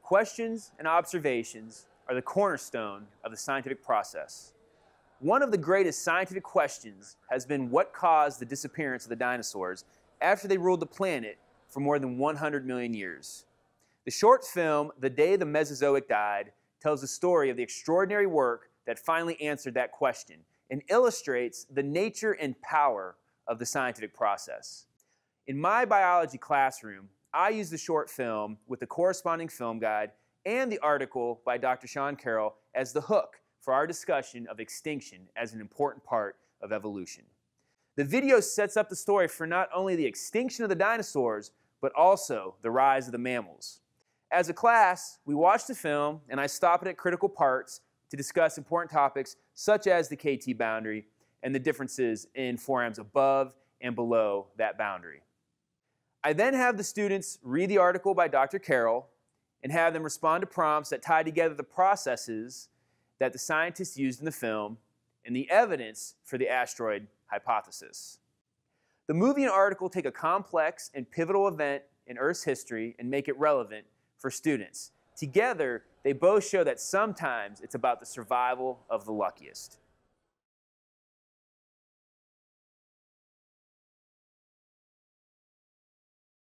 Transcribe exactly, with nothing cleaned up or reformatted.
Questions and observations are the cornerstone of the scientific process. One of the greatest scientific questions has been what caused the disappearance of the dinosaurs after they ruled the planet for more than one hundred million years. The short film, The Day the Mesozoic Died, tells the story of the extraordinary work that finally answered that question and illustrates the nature and power of the scientific process. In my biology classroom, I use the short film with the corresponding film guide and the article by Doctor Sean Carroll as the hook for our discussion of extinction as an important part of evolution. The video sets up the story for not only the extinction of the dinosaurs, but also the rise of the mammals. As a class, we watch the film and I stop it at critical parts to discuss important topics such as the K T boundary and the differences in forams above and below that boundary. I then have the students read the article by Doctor Carroll and have them respond to prompts that tie together the processes that the scientists used in the film and the evidence for the asteroid hypothesis. The movie and article take a complex and pivotal event in Earth's history and make it relevant for students. Together, they both show that sometimes it's about the survival of the luckiest.